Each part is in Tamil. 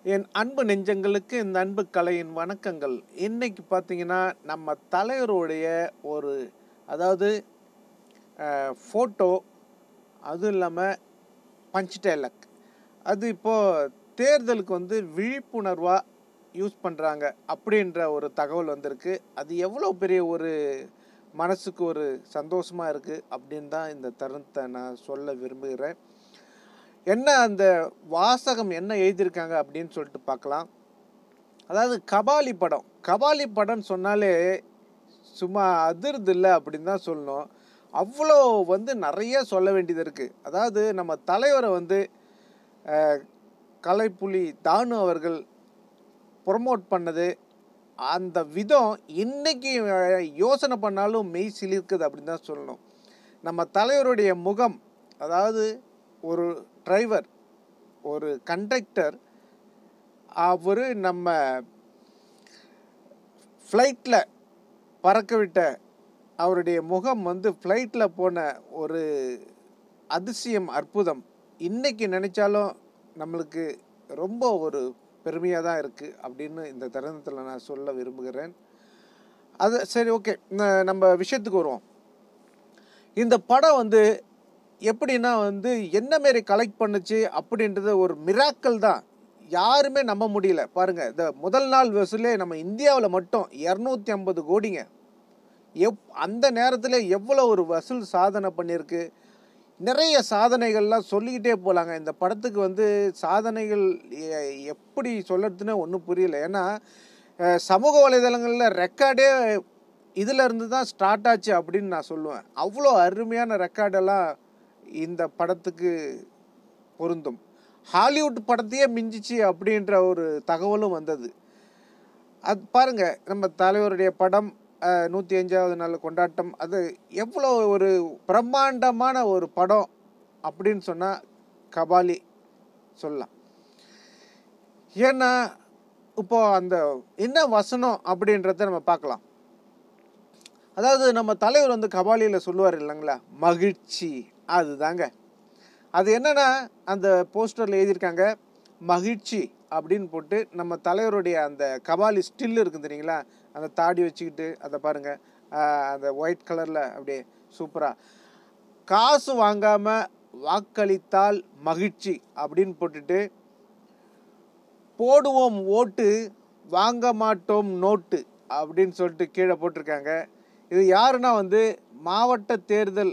என் அன்பு நெஞ்சங்களுக்கு இந்த அன்பு கலையின் வணக்கங்கள். இன்னைக்கு பார்த்தீங்கன்னா நம்ம தலைவருடைய ஒரு அதாவது ஃபோட்டோ, அதுவும் இல்லாமல் பஞ்ச் டைலாக், அது இப்போது தேர்தலுக்கு வந்து விழிப்புணர்வாக யூஸ் பண்ணுறாங்க அப்படின்ற ஒரு தகவல் வந்திருக்கு. அது எவ்வளோ பெரிய ஒரு மனசுக்கு ஒரு சந்தோஷமாக இருக்குது அப்படின்னு தான் இந்த தருணத்தை நான் சொல்ல விரும்புகிறேன். என்ன அந்த வாசகம் என்ன எழுதியிருக்காங்க அப்படின்னு சொல்லிட்டு பார்க்கலாம். அதாவது கபாலி படம்னு சொன்னாலே சும்மா அதிருது இல்லை அப்படின்னு தான் சொல்லணும். அவ்வளோ வந்து நிறைய சொல்ல வேண்டியது இருக்குது. அதாவது நம்ம தலைவரை வந்து கலைப்புலி தானு அவர்கள் ப்ரொமோட் பண்ணது, அந்த விதம் இன்னைக்கு யோசனை பண்ணாலும் மெய் சிலிர்க்குது அப்படின்னு தான் சொல்லணும். நம்ம தலைவருடைய முகம், அதாவது ஒரு டிரைவர், ஒரு கண்டக்டர், அவர் நம்ம ஃப்ளைட்டில் பறக்க விட்ட அவருடைய முகம் வந்து ஃப்ளைட்டில் போன ஒரு அதிசயம், அற்புதம். இன்றைக்கி நினச்சாலும் நம்மளுக்கு ரொம்ப ஒரு பெருமையாக தான் இருக்குது அப்படின்னு இந்த தருணத்தில் நான் சொல்ல விரும்புகிறேன். அது சரி, ஓகே, நம்ம விஷயத்துக்கு வருவோம். இந்த படம் வந்து எப்படின்னா வந்து என்ன மாரி கலெக்ட் பண்ணுச்சு அப்படின்றது ஒரு மிராக்கல் தான். யாருமே நம்ப முடியல. பாருங்கள், இந்த முதல் நாள் வசூலே நம்ம இந்தியாவில் மட்டும் 250 கோடிங்க. அந்த நேரத்தில் எவ்வளோ ஒரு வசூல் சாதனை பண்ணியிருக்கு. நிறைய சாதனைகள்லாம் சொல்லிக்கிட்டே போகலாங்க. இந்த படத்துக்கு வந்து சாதனைகள் எப்படி சொல்கிறதுன்னு ஒன்றும் புரியல. ஏன்னா சமூக வலைதளங்களில் ரெக்கார்டே இதிலேருந்து தான் ஸ்டார்ட் ஆச்சு அப்படின்னு நான் சொல்லுவேன். அவ்வளோ அருமையான ரெக்கார்டெல்லாம் இந்த படத்துக்கு பொருந்தும். ஹாலிவுட் படத்தையே மிஞ்சிச்சு அப்படின்ற ஒரு தகவலும் வந்தது. அது பாருங்கள், நம்ம தலைவருடைய படம் 105வது நாள் கொண்டாட்டம், அது எவ்வளோ ஒரு பிரம்மாண்டமான ஒரு படம் அப்படின்னு சொன்னால் கபாலி சொல்லலாம். ஏன்னா இப்போது அந்த என்ன வசனம் அப்படின்றத நம்ம பார்க்கலாம். அதாவது நம்ம தலைவர் வந்து கபாலியில் சொல்லுவார் இல்லைங்களா, மகிழ்ச்சி. அதுதாங்க அது. என்னென்னா அந்த போஸ்டரில் எழுதியிருக்காங்க மகிழ்ச்சி அப்படின்னு போட்டு. நம்ம தலைவருடைய அந்த கபாலி ஸ்டில் இருக்குது தெரியுங்களா, அந்த தாடி வச்சுக்கிட்டு அதை பாருங்கள், அந்த ஒயிட் கலரில் அப்படியே சூப்பராக, காசு வாங்காமல் வாக்களித்தால் மகிழ்ச்சி அப்படின்னு போட்டுட்டு, போடுவோம் ஓட்டு வாங்க மாட்டோம் நோட்டு அப்படின்னு சொல்லிட்டு கீழே போட்டிருக்காங்க. இது யாருன்னா வந்து மாவட்ட தேர்தல்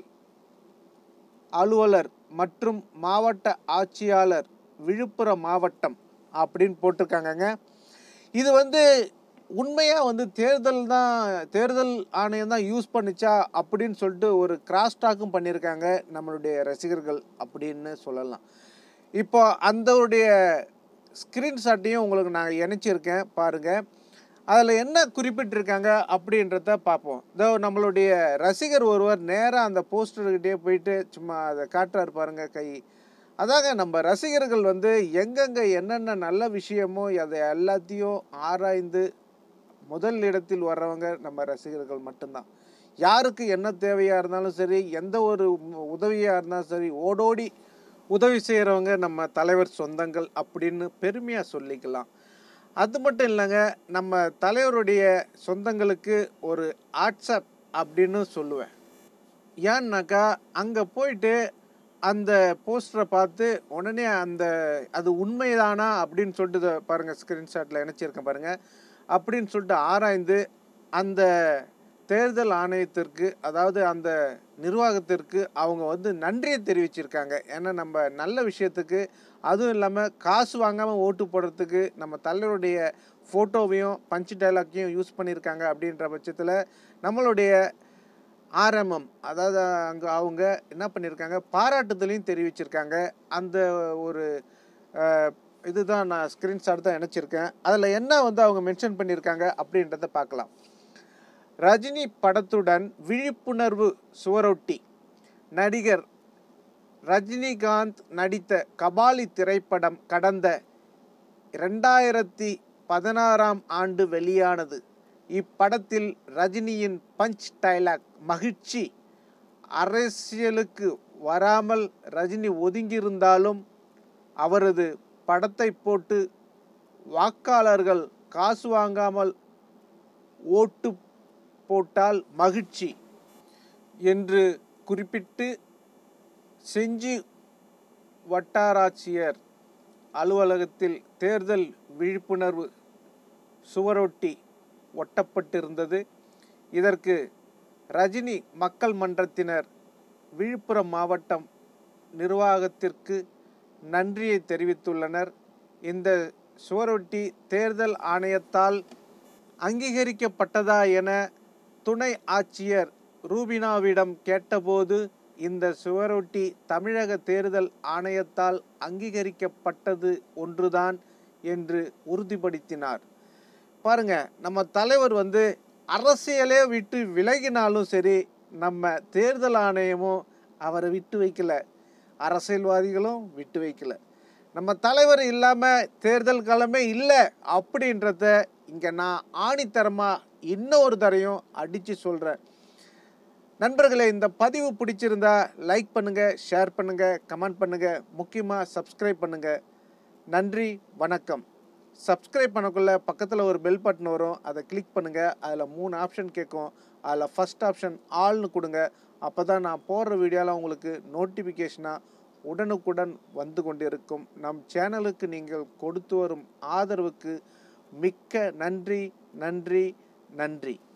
அலுவலர் மற்றும் மாவட்ட ஆட்சியாளர் விழுப்புரம் மாவட்டம் அப்படின்னு போட்டிருக்காங்கங்க. இது வந்து உண்மையாக வந்து தேர்தல் ஆணையம் தான் யூஸ் பண்ணிச்சா அப்படின்னு சொல்லிட்டு ஒரு கிராஸ் டாக்கும் பண்ணியிருக்காங்க நம்மளுடைய ரசிகர்கள் அப்படின்னு சொல்லலாம். இப்போ அந்தவுடைய ஸ்க்ரீன்ஷாட்டையும் உங்களுக்கு நான் இணைச்சிருக்கேன் பாருங்கள். அதில் என்ன குறிப்பிட்டிருக்காங்க அப்படின்றத பார்ப்போம். இதோ நம்மளுடைய ரசிகர் ஒருவர் நேராக அந்த போஸ்டர்கிட்டே போயிட்டு சும்மா அதை காட்டுறாரு பாருங்கள், கை. அதாங்க நம்ம ரசிகர்கள் வந்து எங்கெங்கே என்னென்ன நல்ல விஷயமோ அதை எல்லாத்தையும் ஆராய்ந்து முதல் இடத்தில் வர்றவங்க நம்ம ரசிகர்கள் மட்டும்தான். யாருக்கு என்ன தேவையாக இருந்தாலும் சரி, எந்த ஒரு உதவியாக இருந்தாலும் சரி, ஓடோடி உதவி செய்கிறவங்க நம்ம தலைவர் சொந்தங்கள் அப்படின்னு பெருமையாக சொல்லிக்கலாம். அது மட்டும் இல்லைங்க, நம்ம தலைவருடைய சொந்தங்களுக்கு ஒரு வாட்ஸ்அப் அப்படின்னு சொல்லுவேன். ஏன்னாக்கா அங்கே போயிட்டு அந்த போஸ்டரை பார்த்து உடனே அது உண்மைதானா அப்படின்னு சொல்லிட்டு பாருங்கள், ஸ்க்ரீன்ஷாட்டில் இணைச்சிருக்கேன் பாருங்கள், அப்படின்னு சொல்லிட்டு ஆராய்ந்து அந்த தேர்தல் ஆணையத்திற்கு, அதாவது அந்த நிர்வாகத்திற்கு அவங்க வந்து நன்றியை தெரிவிச்சிருக்காங்க. ஏன்னா நம்ம நல்ல விஷயத்துக்கு, அதுவும் இல்லாமல் காசு வாங்காமல் ஓட்டு போடுறதுக்கு நம்ம தலைவருடைய ஃபோட்டோவையும் பஞ்ச் டைலாக்கையும் யூஸ் பண்ணியிருக்காங்க. அப்படின்ற பட்சத்தில் நம்மளுடைய ஆர்எம்எம், அதாவது அங்கே அவங்க என்ன பண்ணியிருக்காங்க, பாராட்டுதலையும் தெரிவிச்சிருக்காங்க. அந்த ஒரு இதுதான் நான் ஸ்க்ரீன்ஷாட் தான் இணைச்சிருக்கேன். அதில் என்ன வந்து அவங்க மென்ஷன் பண்ணியிருக்காங்க அப்படின்றத பார்க்கலாம். ரஜினி படத்துடன் விழிப்புணர்வு சுவரொட்டி. நடிகர் ரஜினிகாந்த் நடித்த கபாலி திரைப்படம் கடந்த 2016ஆம் ஆண்டு வெளியானது. இப்படத்தில் ரஜினியின் பஞ்ச் டைலாக் மகிழ்ச்சி. அரசியலுக்கு வராமல் ரஜினி ஒதுங்கியிருந்தாலும் அவரது படத்தை போட்டு வாக்காளர்கள் காசு வாங்காமல் ஓட்டு போட்டால் மகிழ்ச்சி என்று குறிப்பிட்டு செஞ்சி வட்டாராட்சியர் அலுவலகத்தில் தேர்தல் விழிப்புணர்வு சுவரொட்டி ஒட்டப்பட்டிருந்தது. இதற்கு ரஜினி மக்கள் மன்றத்தினர் விழுப்புரம் மாவட்டம் நிர்வாகத்திற்கு நன்றியை தெரிவித்துள்ளனர். இந்த சுவரொட்டி தேர்தல் ஆணையத்தால் அங்கீகரிக்கப்பட்டதா என துணை ஆட்சியர் ரூபினாவிடம் கேட்டபோது இந்த சுவரொட்டி தமிழக தேர்தல் ஆணையத்தால் அங்கீகரிக்கப்பட்டது ஒன்றுதான் என்று உறுதிப்படுத்தினார். பாருங்க, நம்ம தலைவர் வந்து அரசியலே விட்டு விலகினாலும் சரி, நம்ம தேர்தல் ஆணையமும் அவரை விட்டு வைக்கல, அரசியல்வாதிகளும் விட்டு வைக்கல. நம்ம தலைவர் இல்லாமல் தேர்தல் காலமே இல்லை அப்படின்றத இங்கே நான் ஆணித்தரமாக இன்னொரு தரையும் அடித்து சொல்கிறேன். நண்பர்களே, இந்த பதிவு பிடிச்சிருந்தா லைக் பண்ணுங்கள், ஷேர் பண்ணுங்கள், கமெண்ட் பண்ணுங்கள், முக்கியமாக சப்ஸ்கிரைப் பண்ணுங்கள். நன்றி, வணக்கம். சப்ஸ்கிரைப் பண்ணக்குள்ள பக்கத்தில் ஒரு பெல் பட்டன் வரும், அதை கிளிக் பண்ணுங்கள். அதில் 3 ஆப்ஷன் கேட்கும். அதில் ஃபஸ்ட் ஆப்ஷன் ஆல்னு கொடுங்க. அப்போ தான் நான் போடுற வீடியோவில் உங்களுக்கு நோட்டிஃபிகேஷனாக உடனுக்குடன் வந்து கொண்டிருக்கும். நம் சேனலுக்கு நீங்கள் கொடுத்து வரும் ஆதரவுக்கு மிக்க நன்றி, நன்றி, நன்றி.